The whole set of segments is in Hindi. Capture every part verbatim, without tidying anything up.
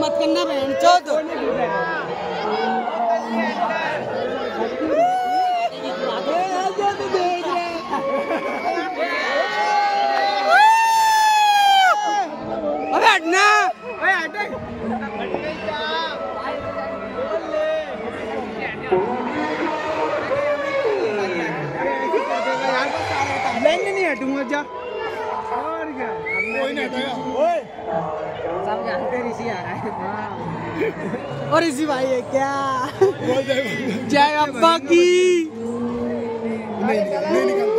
मत करना बहन चौथ। अबे हटना। नहीं हटूंगा जा। और क्या कोई नहीं हटेगा। ओए सब जानते हैं ऋषि आ रहा है। और ऋषि भाई है क्या? जय अब्बा की। नहीं नहीं निकल।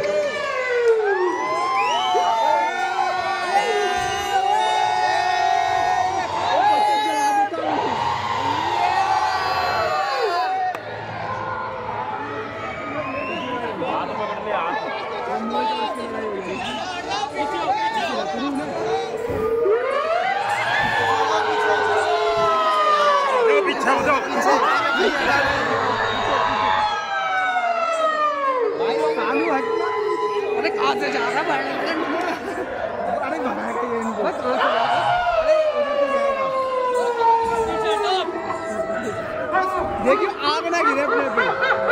अरे कहाँ से जा रहा है? अरे देखिए आग ना गिरे अपने पे।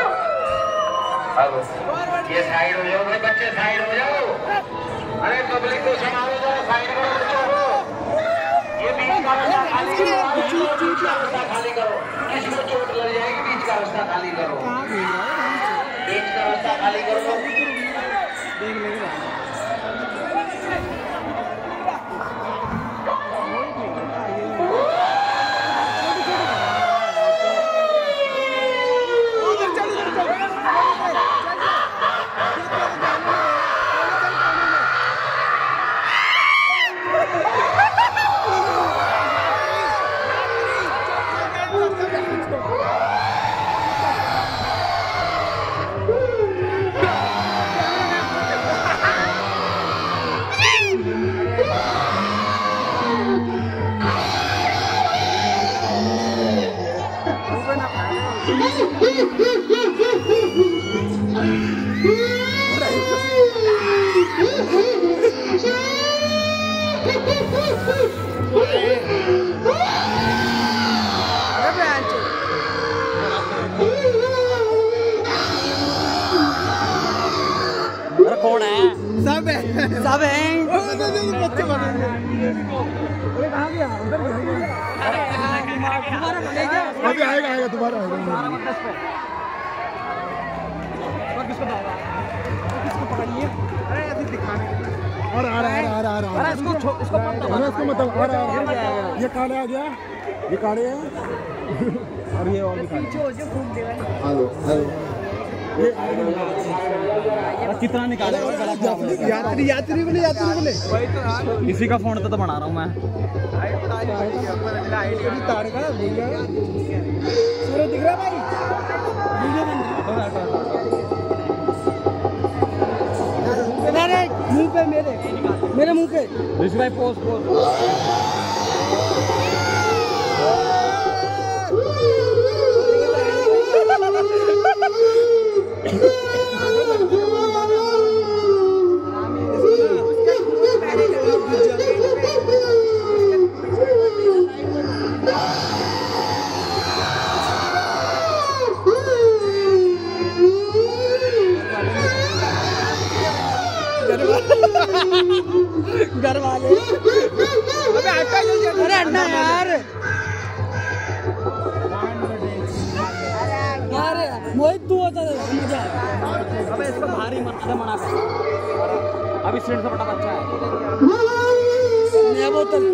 ये साइड हो जाओ बच्चे, साइड हो जाओ। अरे पब्लिक को संभालो, जाओ साइड करो बच्चों को। ये बीच का रास्ता खाली करो, बीच का रास्ता खाली करो। किसी को चोट लग जाएगी, बीच का रास्ता खाली करो, बीच का रास्ता खाली करो। देख लेंगे कौन है? सब है, सब है। बच्चे बनेंगे। अरे कहाँ गया? उधर गया। तुम्हारा बनेगा। अभी आएगा आएगा तुम्हारा आएगा। और किसको दावा? किसको पकड़िए? अरे ऐसे दिखाने के लिए। और आ रहा है आ रहा है। अरे इसको इसको अरे इसको मतलब आ रहा है। ये काले आ गया। ये काले है। और ये और भी काले। जो जो घूम देगा। Hello hello. कितना निकाले? यात्री यात्री बोले यात्री बोले इसी का फोन तो, तो बना रहा हूँ मैं। तार का सूरज दिख रहा भाई। मुंह पे मेरे मेरे मुंह पे ऋषि भाई पोस्ट पोस्ट। घर वाले अबे हटा अरे हटना यार। यार मोहित तू होता मजा। अबे इसको भारी मत मना कर। अभी स्टैंड से बड़ा बच्चा है। बोतल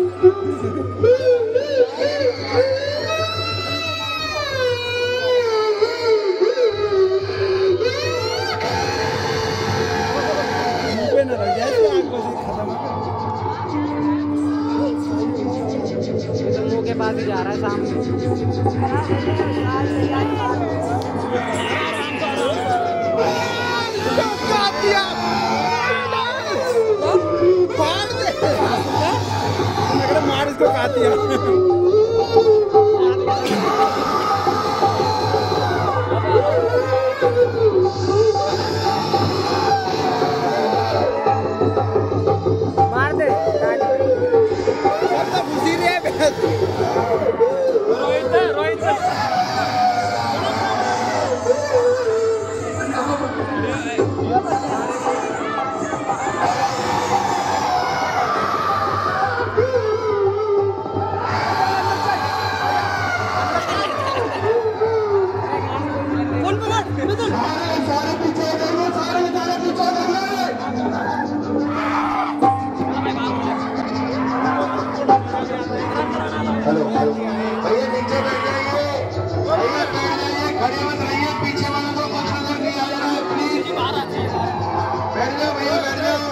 के पास ही जा रहा है सामने। मार इसको काट दिया। मार दे। हेलो हेलो भैया नीचे बैठ जाइए, भैया बैठ जाइए, खड़े मत रहिए, पीछे वालों को कुछ नजर नहीं आ रहा है, प्लीज बैठ जाओ भैया, बैठ जाओ।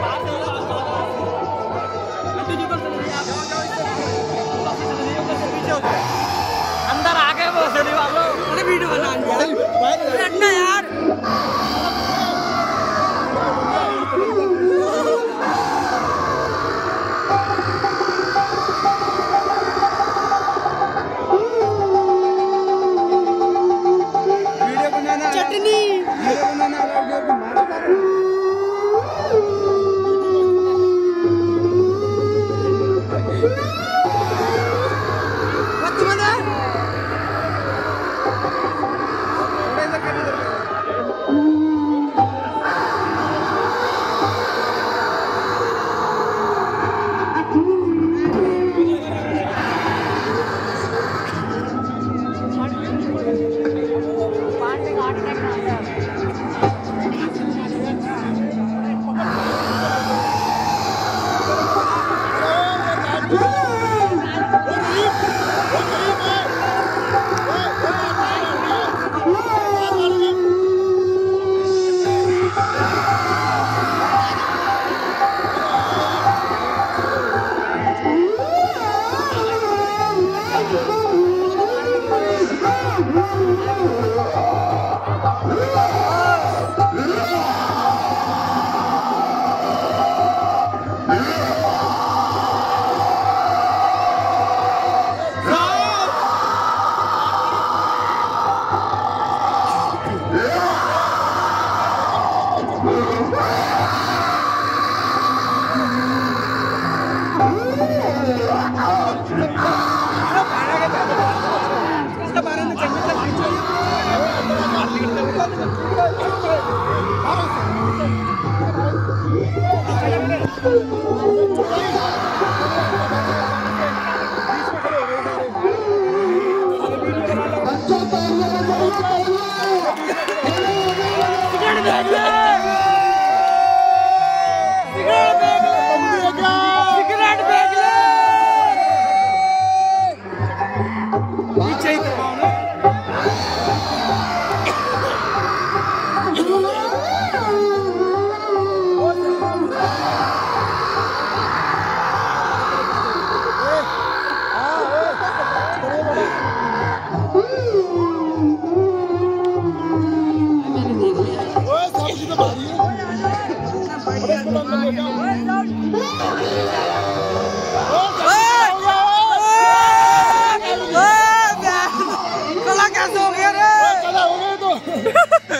अंदर आ गए वो सभी वालों, अरे वीडियो बना दिया यार। चटनी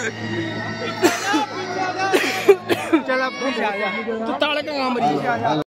चल अब ताले का काम